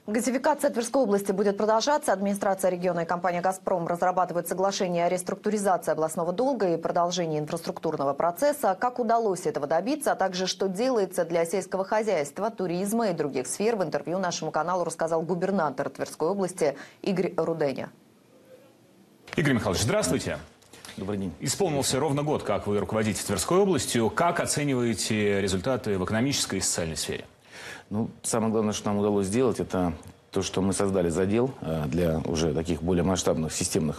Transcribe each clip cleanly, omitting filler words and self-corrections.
Газификация Тверской области будет продолжаться. Администрация региона и компания «Газпром» разрабатывают соглашение о реструктуризации областного долга и продолжении инфраструктурного процесса. Как удалось этого добиться, а также что делается для сельского хозяйства, туризма и других сфер, в интервью нашему каналу рассказал губернатор Тверской области Игорь Руденя. Игорь Михайлович, здравствуйте. Добрый день. Исполнился ровно год, как вы руководите Тверской областью. Как оцениваете результаты в экономической и социальной сфере? Ну, самое главное, что нам удалось сделать, это то, что мы создали задел для уже таких более масштабных, системных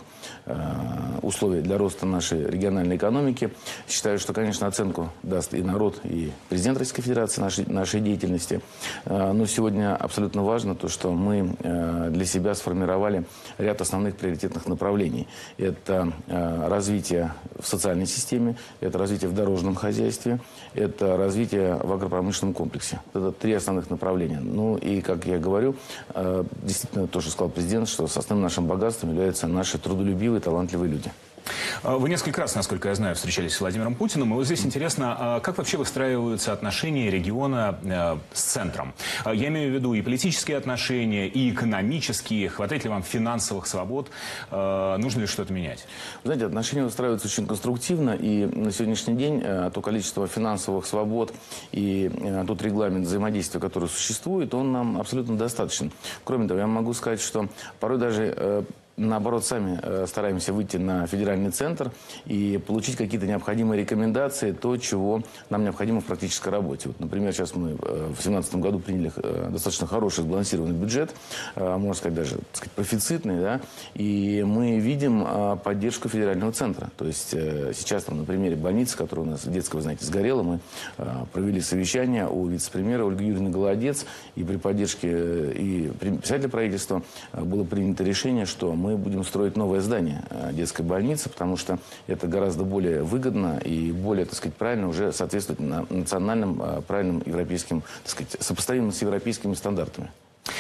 условий для роста нашей региональной экономики. Считаю, что, конечно, оценку даст и народ, и президент Российской Федерации нашей деятельности. Но сегодня абсолютно важно то, что мы для себя сформировали ряд основных приоритетных направлений. Это развитие в социальной системе, это развитие в дорожном хозяйстве, это развитие в агропромышленном комплексе. Это три основных направления. Ну и, как я говорю, действительно, то, что сказал президент, что основным нашим богатством являются наши трудолюбивые, талантливые люди. Вы несколько раз, насколько я знаю, встречались с Владимиром Путиным. И вот здесь интересно, как вообще выстраиваются отношения региона с центром? Я имею в виду и политические отношения, и экономические. Хватает ли вам финансовых свобод? Нужно ли что-то менять? Вы знаете, отношения выстраиваются очень конструктивно. И на сегодняшний день то количество финансовых свобод и тот регламент взаимодействия, который существует, он нам абсолютно достаточен. Кроме того, я могу сказать, что порой даже... Наоборот, сами стараемся выйти на федеральный центр и получить какие-то необходимые рекомендации, то, чего нам необходимо в практической работе. Вот, например, сейчас мы в 2017 году приняли достаточно хороший сбалансированный бюджет, можно сказать, даже профицитный, да, и мы видим поддержку федерального центра. То есть сейчас там, на примере больницы, которая у нас детская, вы знаете, сгорела, мы провели совещание у вице-премьера Ольги Юрьевны Голодец, и при поддержке и председателя правительства было принято решение, что мы будем строить новое здание детской больницы, потому что это гораздо более выгодно и более, так сказать, правильно уже соответствует национальным, правильным европейским, так сказать, сопоставимым с европейскими стандартами.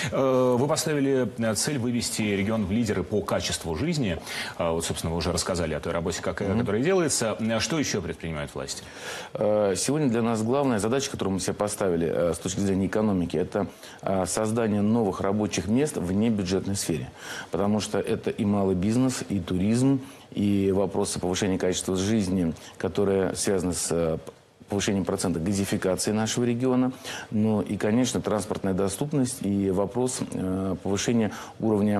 Вы поставили цель вывести регион в лидеры по качеству жизни. Вот, собственно, вы уже рассказали о той работе, которая делается. Что еще предпринимают власти? Сегодня для нас главная задача, которую мы себе поставили с точки зрения экономики, это создание новых рабочих мест в небюджетной сфере. Потому что это и малый бизнес, и туризм, и вопросы повышения качества жизни, которые связаны с повышением процента газификации нашего региона, ну и, конечно, транспортная доступность и вопрос повышения уровня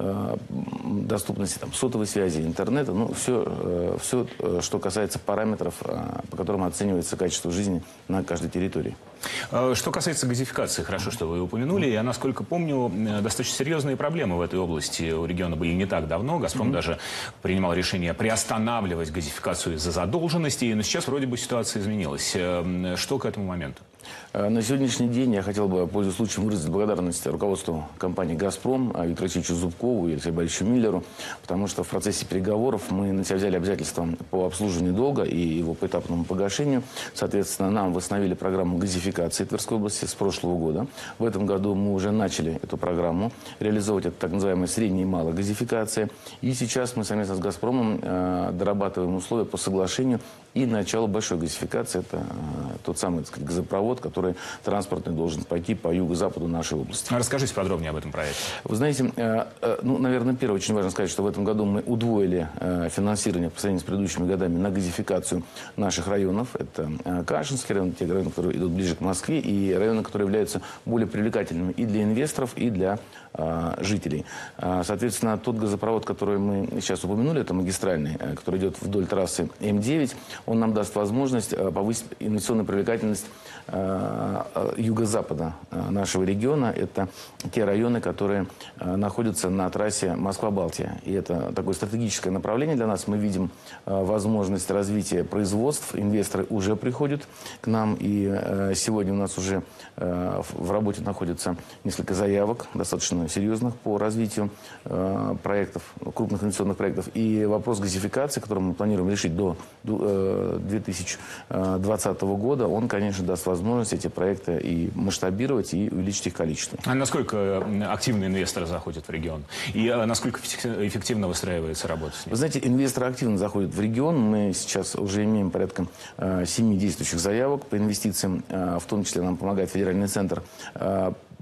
доступности сотовой связи, интернета, ну все, что касается параметров, по которым оценивается качество жизни на каждой территории. Что касается газификации, хорошо, что вы упомянули. Я, насколько помню, достаточно серьезные проблемы в этой области у региона были не так давно. «Газпром» даже принимал решение приостанавливать газификацию из-за задолженности. Но сейчас вроде бы ситуация изменилась. Что к этому моменту? На сегодняшний день я хотел бы, пользуясь случаем, выразить благодарность руководству компании «Газпром», Виктору Алексеевичу Зубкову и Алексею Борисовичу Миллеру, потому что в процессе переговоров мы на себя взяли обязательства по обслуживанию долга и его поэтапному погашению. Соответственно, нам восстановили программу газификации Тверской области с прошлого года. В этом году мы уже начали эту программу реализовывать. Это так называемая средняя и малая газификация. И сейчас мы совместно с «Газпромом» дорабатываем условия по соглашению и начало большой газификации. Это тот самый, так сказать, газопровод, который транспортный должен пойти по юго-западу нашей области. Расскажите подробнее об этом проекте. Вы знаете, ну, наверное, первое, очень важно сказать, что в этом году мы удвоили финансирование по сравнению с предыдущими годами на газификацию наших районов. Это Кашинский район, те районы, которые идут ближе к Москве, и районы, которые являются более привлекательными и для инвесторов, и для жителей. Соответственно, тот газопровод, который мы сейчас упомянули, это магистральный, который идет вдоль трассы М9, он нам даст возможность повысить инвестиционную привлекательность юго-запада нашего региона. Это те районы, которые находятся на трассе Москва-Балтия. И это такое стратегическое направление для нас. Мы видим возможность развития производств. Инвесторы уже приходят к нам. И сегодня у нас уже в работе находится несколько заявок, достаточно серьезных, по развитию проектов, крупных инвестиционных проектов. И вопрос газификации, который мы планируем решить до 2020 года, он, конечно, даст возможность эти проекты и масштабировать, и увеличить их количество. А насколько активно инвесторы заходят в регион? И насколько эффективно выстраивается работа с ними? Вы знаете, инвесторы активно заходят в регион. Мы сейчас уже имеем порядка 7 действующих заявок по инвестициям. В том числе нам помогает федеральный центр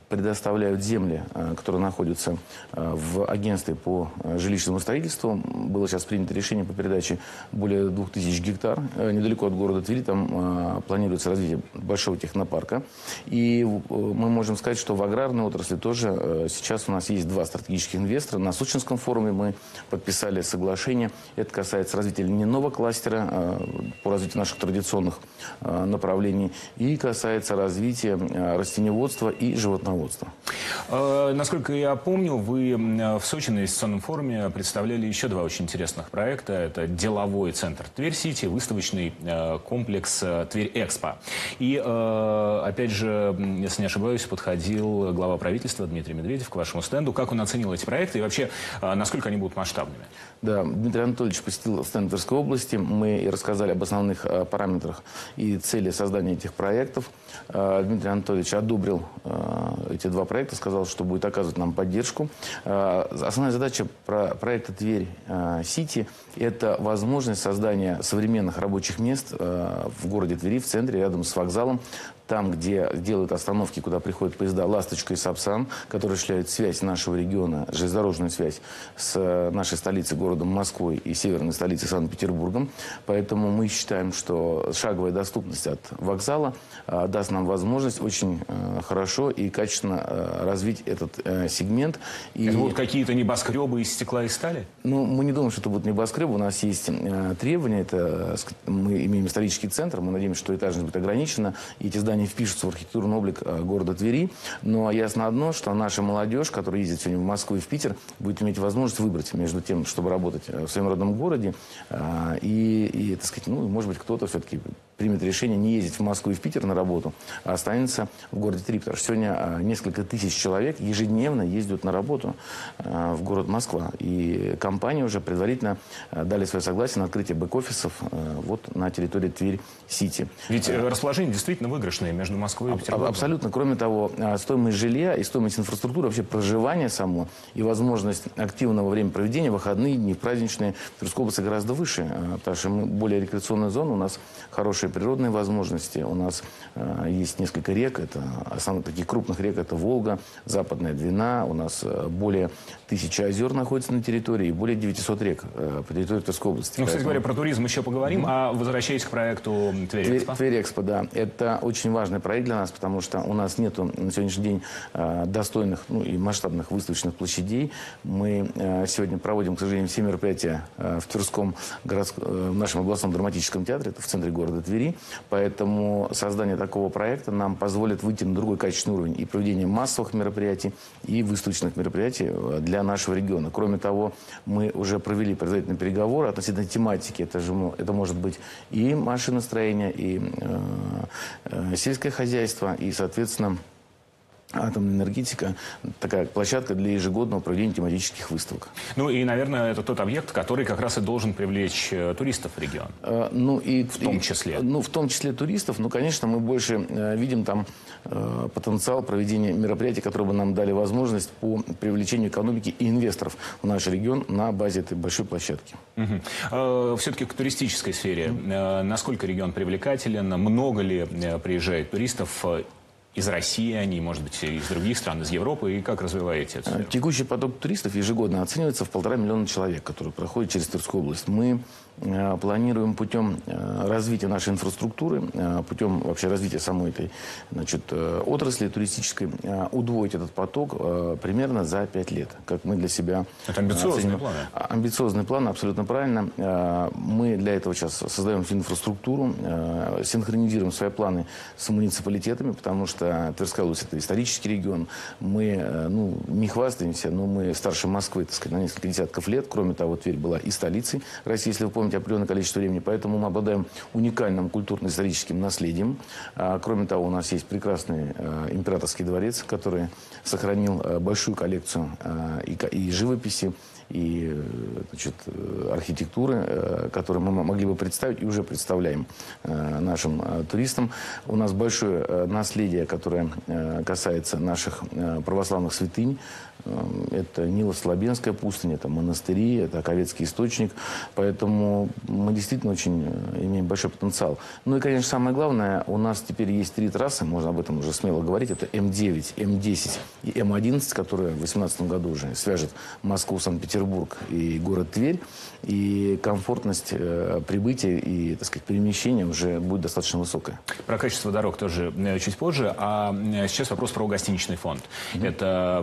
предоставляют земли, которые находятся в агентстве по жилищному строительству. Было сейчас принято решение по передаче более 2000 гектар недалеко от города Твери. Там планируется развитие большого технопарка. И мы можем сказать, что в аграрной отрасли тоже сейчас у нас есть два стратегических инвестора. На Сочинском форуме мы подписали соглашение. Это касается развития льняного кластера по развитию наших традиционных направлений и касается развития растениеводства и животноводства. Насколько я помню, вы в Сочи на инвестиционном форуме представляли еще два очень интересных проекта. Это деловой центр Тверь-Сити, выставочный комплекс Тверь-Экспо. И, опять же, если не ошибаюсь, подходил глава правительства Дмитрий Медведев к вашему стенду. Как он оценил эти проекты и вообще, насколько они будут масштабными? Да, Дмитрий Анатольевич посетил стенд Тверской области. Мы рассказали об основных параметрах и цели создания этих проектов. Дмитрий Анатольевич одобрил эти два проекта, сказал, что будет оказывать нам поддержку. Основная задача проекта Тверь-Сити – это возможность создания современных рабочих мест в городе Твери, в центре, рядом с вокзалом. Там, где делают остановки, куда приходят поезда «Ласточка» и «Сапсан», которые осуществляют связь нашего региона, железнодорожную связь с нашей столицей, городом Москвой и северной столицей Санкт-Петербургом. Поэтому мы считаем, что шаговая доступность от вокзала даст нам возможность очень хорошо и качественно развить этот сегмент. Это будут какие-то небоскребы из стекла и стали? Ну, мы не думаем, что это будут небоскребы. У нас есть требования. Это, мы имеем исторический центр. Мы надеемся, что этажность будет ограничена. И эти здания впишутся в архитектурный облик города Твери. Но ясно одно, что наша молодежь, которая ездит сегодня в Москву и в Питер, будет иметь возможность выбрать между тем, чтобы работать в своем родном городе, и так сказать, ну, может быть, кто-то все-таки примет решение не ездить в Москву и в Питер на работу, а останется в городе Твери. Потому что сегодня несколько тысяч человек ежедневно ездят на работу в город Москва. И компании уже предварительно дали свое согласие на открытие бэк-офисов вот на территории Тверь-Сити. Ведь расположение действительно выигрышное между Москвой и Петербургом. Абсолютно. Кроме того, стоимость жилья и стоимость инфраструктуры, вообще проживание само и возможность активного времяпроведения, выходные дни, праздничные в Тверской области гораздо выше. Потому что мы более рекреационная зона, у нас хорошие природные возможности, у нас есть несколько рек, это основных таких крупных рек, это Волга, Западная Двина, у нас более 1000 озер находится на территории и более 900 рек по территории Тверской области. Ну, кстати говоря, про туризм еще поговорим, а возвращаясь к проекту Тверь-Экспо. Тверь-Экспо, да. Это очень важный проект для нас, потому что у нас нет на сегодняшний день достойных и масштабных выставочных площадей. Мы сегодня проводим, к сожалению, все мероприятия в Тверском в нашем областном драматическом театре, это в центре города Твери. Поэтому создание такого проекта нам позволит выйти на другой качественный уровень и проведение массовых мероприятий, и выставочных мероприятий для нашего региона. Кроме того, мы уже провели предварительные переговоры относительно тематики. Это может быть и машиностроение, и сельское хозяйство, и, соответственно, атомная энергетика, такая площадка для ежегодного проведения тематических выставок. Ну и, наверное, это тот объект, который как раз и должен привлечь туристов в регион. В том числе. В том числе туристов. Ну, конечно, мы больше видим там потенциал проведения мероприятий, которые бы нам дали возможность по привлечению экономики и инвесторов в наш регион на базе этой большой площадки. Все-таки к туристической сфере. Насколько регион привлекателен? Много ли приезжает туристов? Из России они, может быть, из других стран, из Европы, и как развиваете это? Текущий поток туристов ежегодно оценивается в 1,5 миллиона человек, которые проходят через Тверскую область. Мы планируем путем развития нашей инфраструктуры, путем вообще развития самой этой отрасли туристической, удвоить этот поток примерно за 5 лет, как мы для себя. Это амбициозные планы. Амбициозные планы, абсолютно правильно. Мы для этого сейчас создаем инфраструктуру, синхронизируем свои планы с муниципалитетами, потому что Тверская область – это исторический регион. Мы не хвастаемся, но мы старше Москвы, так сказать, на несколько десятков лет. Кроме того, Тверь была и столицей России, если вы помните, определенное количество времени. Поэтому мы обладаем уникальным культурно-историческим наследием. Кроме того, у нас есть прекрасный императорский дворец, который сохранил большую коллекцию и живописи, и архитектуры, которые мы могли бы представить и уже представляем нашим туристам. У нас большое наследие которая касается наших православных святынь. Это Нило-Слабенская пустыня, это монастыри, это Аковецкий источник. Поэтому мы действительно очень имеем большой потенциал. Ну и, конечно, самое главное, у нас теперь есть 3 трассы, можно об этом уже смело говорить. Это М9, М10 и М11, которые в 2018 году уже свяжут Москву, Санкт-Петербург и город Тверь. И комфортность прибытия и, так сказать, перемещения уже будет достаточно высокая. Про качество дорог тоже чуть позже. А сейчас вопрос про гостиничный фонд. Это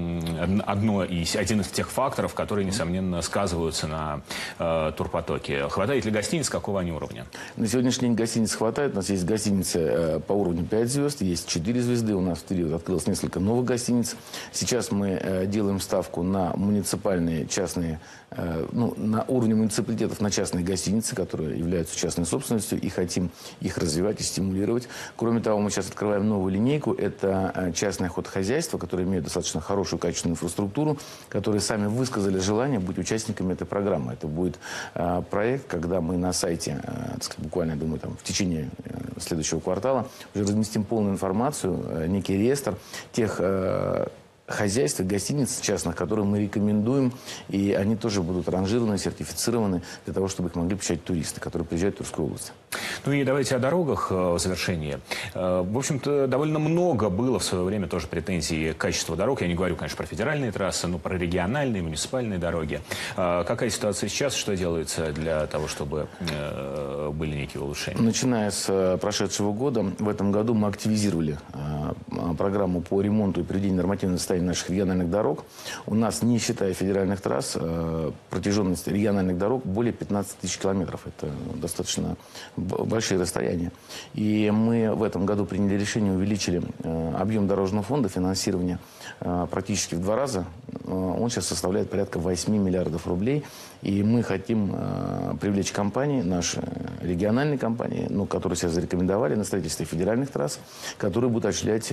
один из тех факторов, которые, несомненно, сказываются на турпотоке. Хватает ли гостиниц, какого они уровня? На сегодняшний день гостиниц хватает. У нас есть гостиницы по уровню 5 звезд, есть 4 звезды. У нас в Твери открылось несколько новых гостиниц. Сейчас мы делаем ставку на муниципальные, частные, на уровне муниципалитетов на частные гостиницы, которые являются частной собственностью, и хотим их развивать и стимулировать. Кроме того, мы сейчас открываем новую линейку. Это частное охотохозяйство, которые имеют достаточно хорошую качественную инфраструктуру, которые сами высказали желание быть участниками этой программы. Это будет проект, когда мы на сайте, так сказать, буквально, я думаю, в течение следующего квартала уже разместим полную информацию, некий реестр тех хозяйств, гостиниц частных, которые мы рекомендуем, и они тоже будут ранжированы, сертифицированы для того, чтобы их могли посещать туристы, которые приезжают в Тверскую область. Ну и давайте о дорогах в завершении. В общем-то, довольно много было в свое время тоже претензий к качеству дорог. Я не говорю, конечно, про федеральные трассы, но про региональные, муниципальные дороги. Какая ситуация сейчас? Что делается для того, чтобы были некие улучшения? Начиная с прошедшего года, в этом году мы активизировали программу по ремонту и приведению нормативного состояния наших региональных дорог. У нас, не считая федеральных трасс, протяженность региональных дорог более 15 тысяч километров. Это достаточно большие расстояния. И мы в этом году приняли решение, увеличили объем дорожного фонда финансирования практически в 2 раза. Он сейчас составляет порядка 8 миллиардов рублей. И мы хотим привлечь компании, наши региональные компании, которые себя зарекомендовали на строительстве федеральных трасс, которые будут осуществлять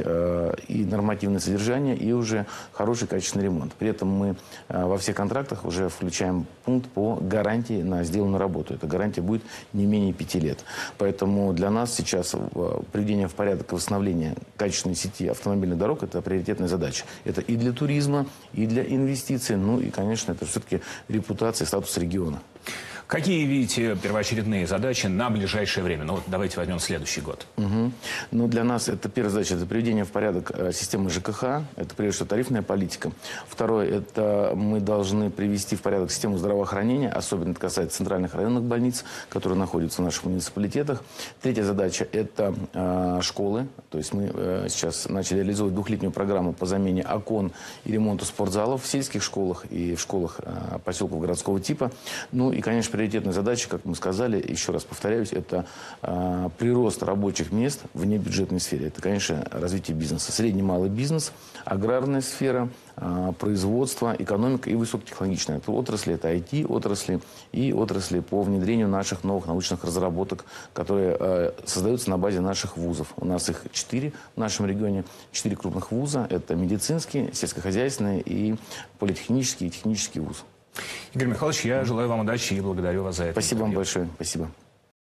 и нормативное содержание, и уже хороший качественный ремонт. При этом мы во всех контрактах уже включаем пункт по гарантии на сделанную работу. Эта гарантия будет не менее 5 лет. Поэтому для нас сейчас приведение в порядок и восстановление качественной сети автомобильных дорог – это приоритетная задача. Это и для туризма, и для инвестиций, ну и, конечно, это все-таки репутация, статус региона. Какие видите первоочередные задачи на ближайшее время? Ну вот давайте возьмем следующий год. Ну, для нас это первая задача – это приведение в порядок системы ЖКХ. Это прежде всего тарифная политика. Второе – это мы должны привести в порядок систему здравоохранения. Особенно это касается центральных районных больниц, которые находятся в наших муниципалитетах. Третья задача – это школы. То есть мы сейчас начали реализовывать 2-летнюю программу по замене окон и ремонту спортзалов в сельских школах и в школах поселков городского типа. Ну и, конечно, приоритетная задача, как мы сказали, еще раз повторяюсь, это прирост рабочих мест в небюджетной сфере. Это, конечно, развитие бизнеса. Средний малый бизнес, аграрная сфера, производство, экономика и высокотехнологичная отрасли. Это IT-отрасли и отрасли по внедрению наших новых научных разработок, которые создаются на базе наших вузов. У нас их 4 в нашем регионе. 4 крупных вуза. Это медицинский, сельскохозяйственный и политехнический и технический вуз. Игорь Михайлович, я желаю вам удачи и благодарю вас за это. Спасибо вам большое. Спасибо.